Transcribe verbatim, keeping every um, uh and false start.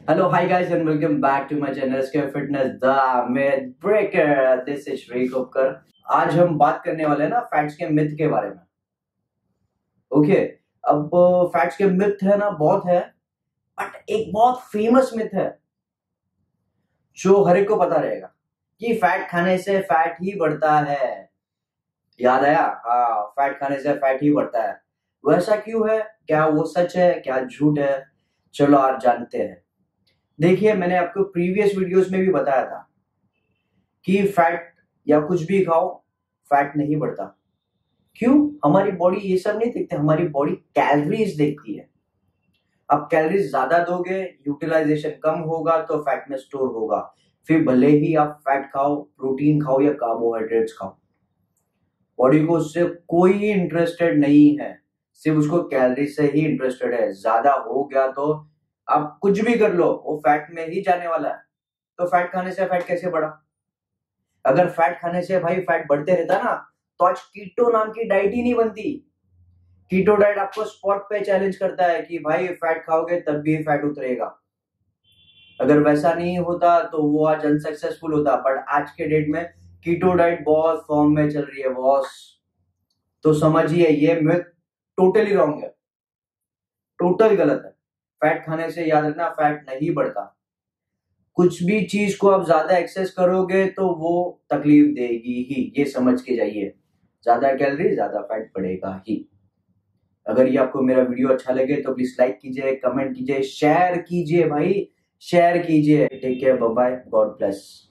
Hello, hi guys, and welcome back to my channel Scare Fitness, the Myth Breaker. This is Shri Kopkar. आज हम बात करने वाले हैं ना फैट्स के मिथ के बारे में. ओके okay, अब फैट्स के मिथ है ना बहुत है, बट एक बहुत फेमस मिथ है जो हर एक को पता रहेगा कि फैट खाने से फैट ही बढ़ता है. याद आया? हाँ, फैट खाने से फैट ही बढ़ता है. वैसा क्यों है? क्या वो सच है, क्या झूठ है? चलो आज जानते हैं. देखिए, मैंने आपको प्रीवियस वीडियोस में भी बताया था कि फैट या कुछ भी खाओ, फैट नहीं बढ़ता. क्यों? हमारी बॉडी ये सब नहीं देखती, हमारी बॉडी कैलोरीज देखती है. अब कैलोरीज ज्यादा दोगे, यूटिलाइजेशन कम होगा तो फैट में स्टोर होगा. फिर भले ही आप फैट खाओ, प्रोटीन खाओ या कार्बोहाइड्रेट्स खाओ, बॉडी को उससे कोई इंटरेस्टेड नहीं है. सिर्फ उसको कैलोरी से ही इंटरेस्टेड है. ज्यादा हो गया तो आप कुछ भी कर लो, वो फैट में ही जाने वाला है. तो फैट खाने से फैट कैसे बढ़ा? अगर फैट खाने से भाई फैट बढ़ते रहता ना, तो आज कीटो नाम की डाइट ही नहीं बनती. कीटो डाइट आपको स्पॉट पे चैलेंज करता है कि भाई फैट खाओगे तब भी फैट उतरेगा. अगर वैसा नहीं होता तो वो आज अनसक्सेसफुल होता. बट आज के डेट में कीटो डाइट बहुत फॉर्म में चल रही है बॉस. तो समझिए, ये मिथ टोटली रॉन्ग है, टोटल गलत है. फैट खाने से याद रखना, फैट नहीं बढ़ता. कुछ भी चीज को आप ज्यादा एक्सेस करोगे तो वो तकलीफ देगी ही, ये समझ के जाइए. ज्यादा कैलोरी ज्यादा फैट बढ़ेगा ही. अगर ये आपको मेरा वीडियो अच्छा लगे तो प्लीज लाइक कीजिए, कमेंट कीजिए, शेयर कीजिए भाई, शेयर कीजिए. Take care, bye bye, God bless.